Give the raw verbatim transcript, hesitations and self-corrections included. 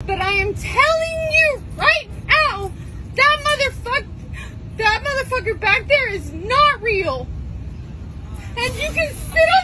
But I am telling you right now, that motherfucker, that motherfucker back there is not real. And you can sit